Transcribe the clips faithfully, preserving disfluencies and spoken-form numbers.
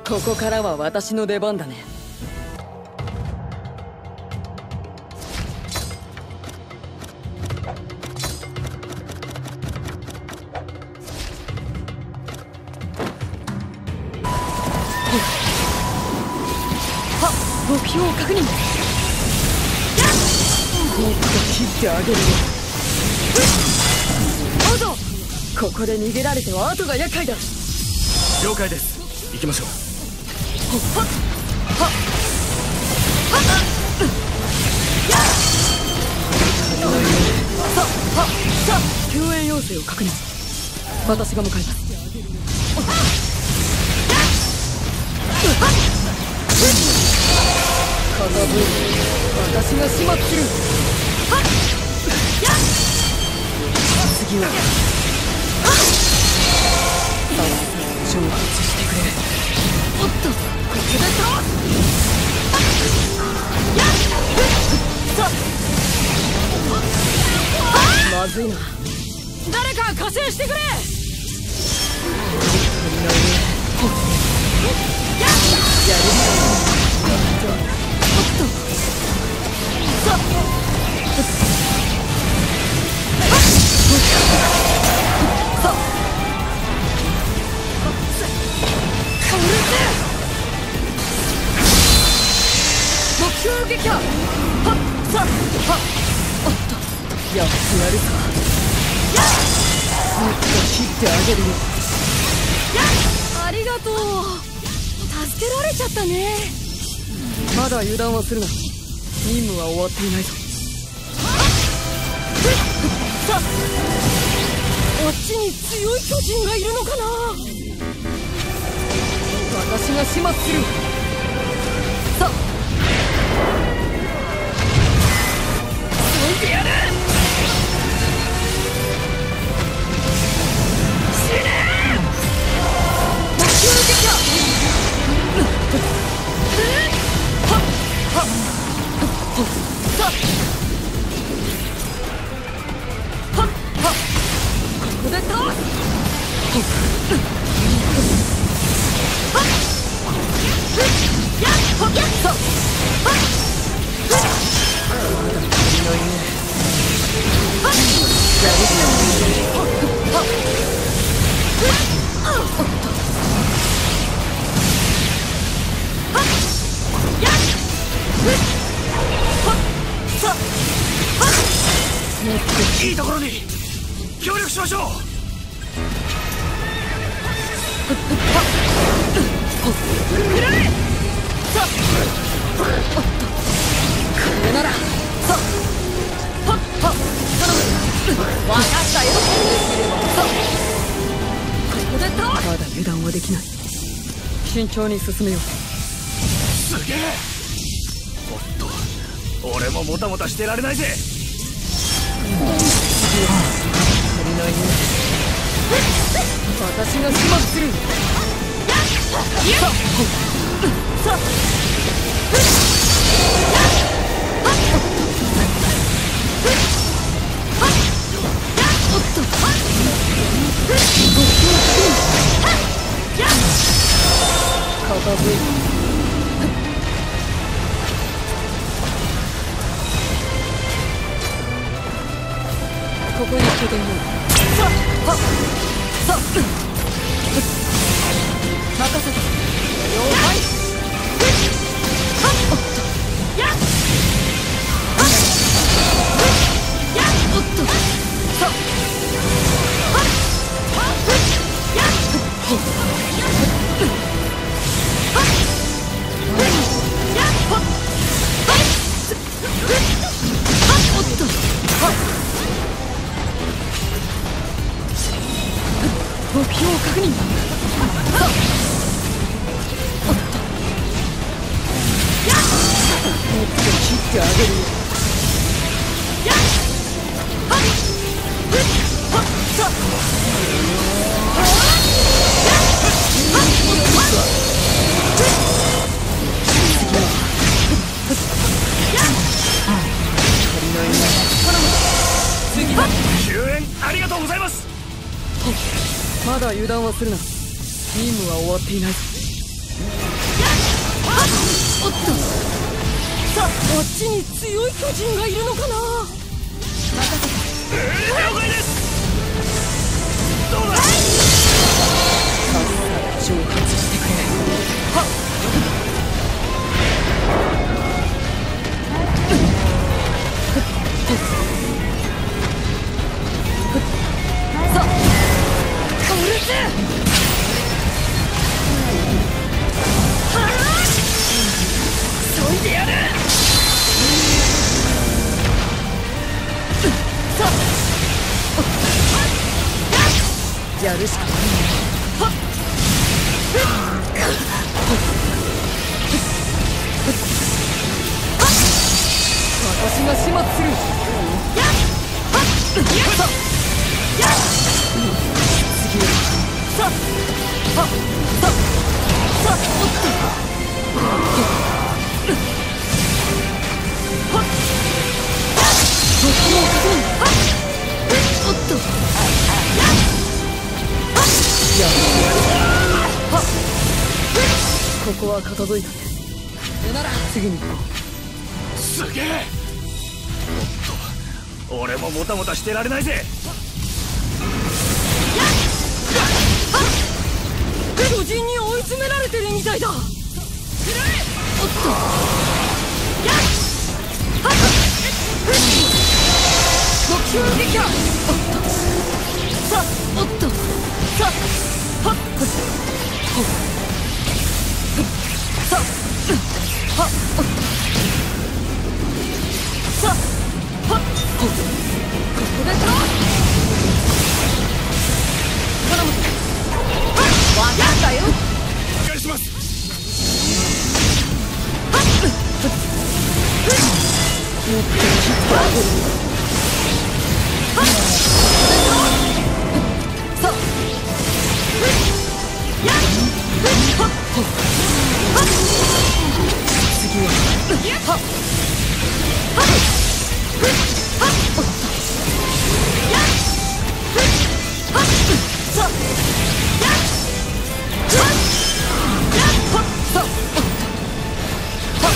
ここからは私の出番だね。はっ、目標を確認。もっと切ってあげるよ。どうぞ。ここで逃げられては後が厄介だ。 了解です。行きましょう。 はっはっはっさあ、はっさあ、救援要請を確認。私が向かいます。傾いて私が始末する。次は挑発してくれ。おっと、ここで倒す。さあ、まずいな。誰か加勢してくれ。やる。おっと、さあ、さあ、目標撃破。はっさあ、はっおっと、やってやるさ。もっと切ってあげるよ。ありがとう。助けられちゃったね。まだ油断はするな。任務は終わっていないぞ。さあ、あっちに強い巨人がいるのかな。私が始末する。さあ、そいてやる。死ね。目標撃破。はっはっさあ、はっはっここで倒す。 いいところに協力しましょう。 くらえ。さあ、おっと、これなら。さあ、はっはっ、頼む。わかったよ。さあ、ここで倒す。まだ油断はできない。慎重に進めよう。 すげえ。おっと、俺ももたもたしてられないぜ。 私が始末する。さあ、さあ、おっと、片付いた。ここに拠点を。さあ、はっさあ、任せた。了解。はっおっと、やっはっやっおっと、さあ、はっはっやっほっはっやっほっはいはっおっと、はっ目標を確認。さあ、おっと、やっもっと切ってあげるよ。やっはっふっはっさあ、はっやっはっおっとふっ次はふっやっ足りないな。頼む。次は救援ありがとうございます。 まだ油断はするな。任務は終わっていない。 あっちに強い巨人がいるのかな。任せて。 了解です。どうだ。 さっさと蒸発してくれ。はっ。さあ、うるせえ。そいでやる。さあ、やるしかない。はっ。私が始末する。やっはっさあやっ次はさあはっさあさあおっとはっ僕も確認はっおっとやっはっやっはっここは片付いたね。なら次に行こう。 すげえ。おっと、俺ももたもたしてられないぜ。 巨人に追い詰められてるみたいだ。おっとやっはっ目標撃破。おっとさあおっとさあはっほっさあはっおっとさあはっほっここでと頼むぞ。わかったよ。 お願いします。 はっもっと切ってあげる。はっさあやっはっはっ次ははっはっはっおっとやっはっさあやっはっやっはっさあおっとはっ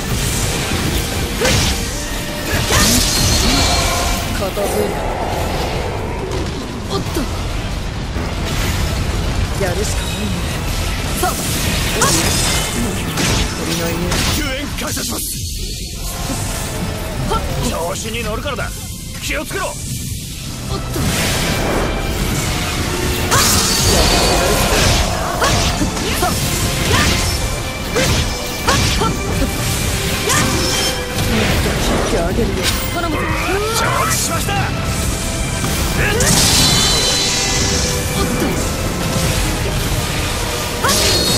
片付いた。おっとやるしかないね。さああっ足りないね。 救援感謝します。 はっ調子に乗るからだ。気をつけろ。 おっと切ってあげるよ。頼むぞ。 承知しました。 おっとはっ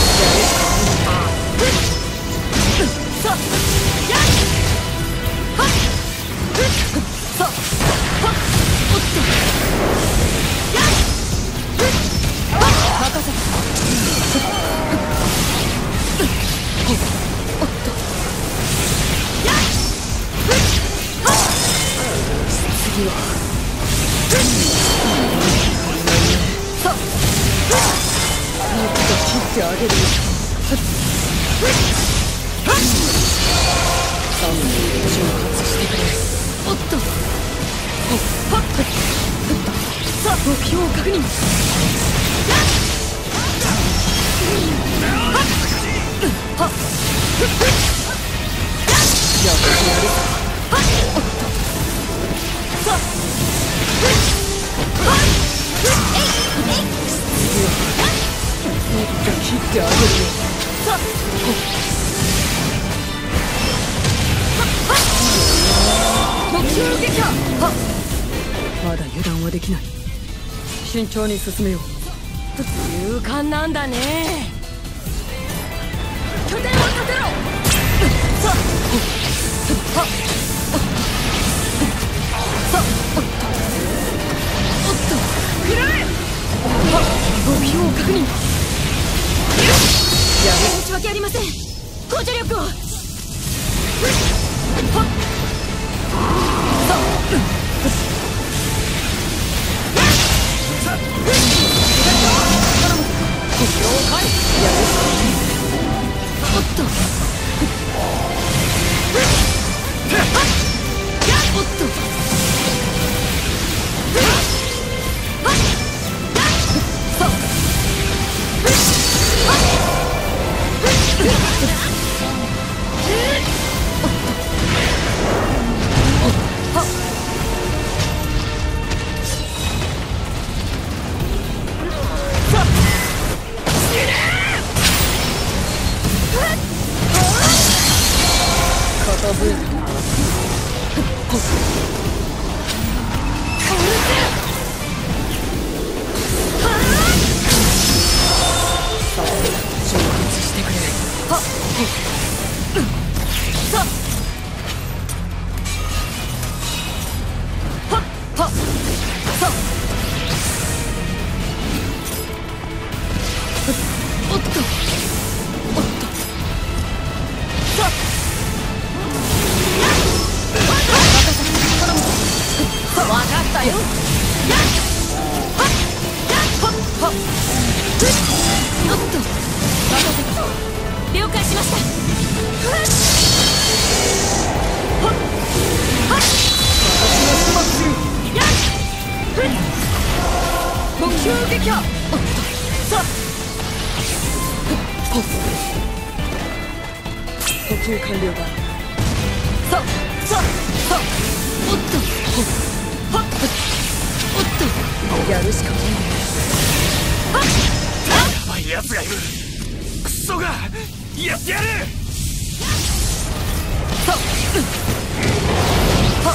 さあやっはっさあはっおっとやっ任せて。おっとやっはっ次はさあもっと切ってあげるよ。さんびょう蒸発してくれ。おっとはっさあ目標確認。やっはっはっやってやる。はっおっとさあはっえいえい次はもっと切ってあげるよ。さあ目標撃破。はっまだ油断はできない。慎重に進めよう。勇敢なんだね。拠点を立てろ。さあはっさあおっとおっとくらえ。はっ目標確認。やる。申し訳ありません。補助力を。はっさあおっと呼吸完了だ。さささおっとはっおっとやるしかない。はっやばいやつがいる。クソがやってやる。 さはっ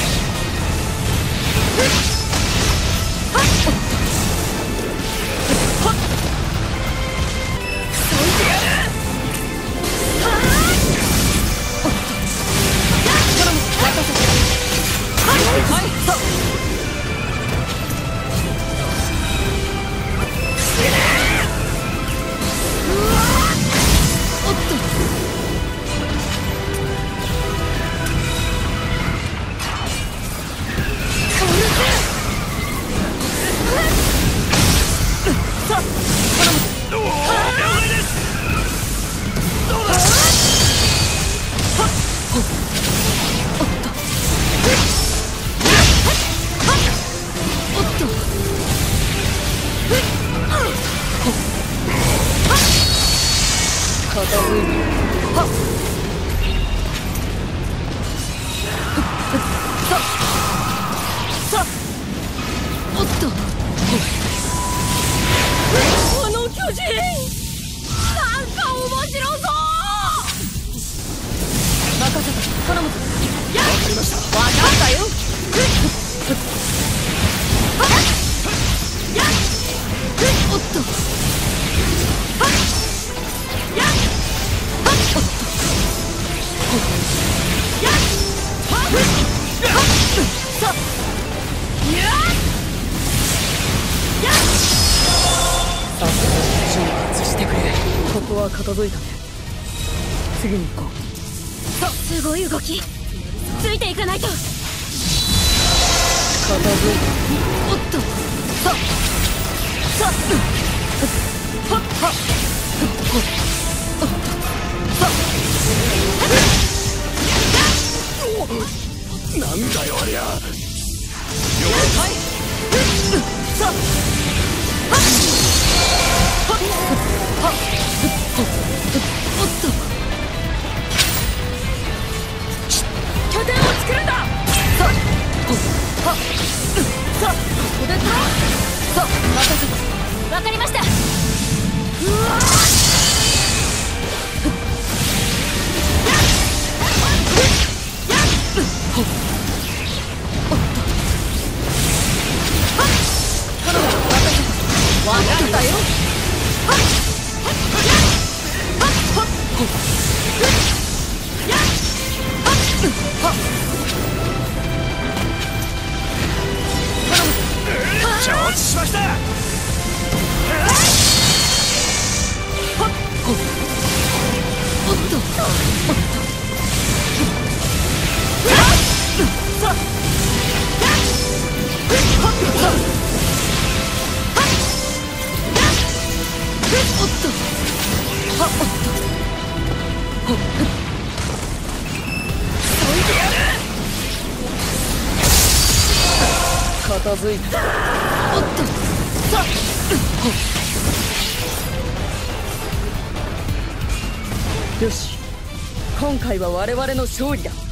片付いたね。次に行こう。 すごい動き。ついていかないと。 片付いた。おっとささはっはっおっとさなんだよありゃ。 はいさはっはっおっと拠点を作るんだ。さはっさここで取ろう。さ任せて。 わかりました。 うわわかったよ。 承知しました。 おっとおっとさおっとはおっとほっそいでやる。片付いた。おっとさほっよし、今回は我々の勝利だ。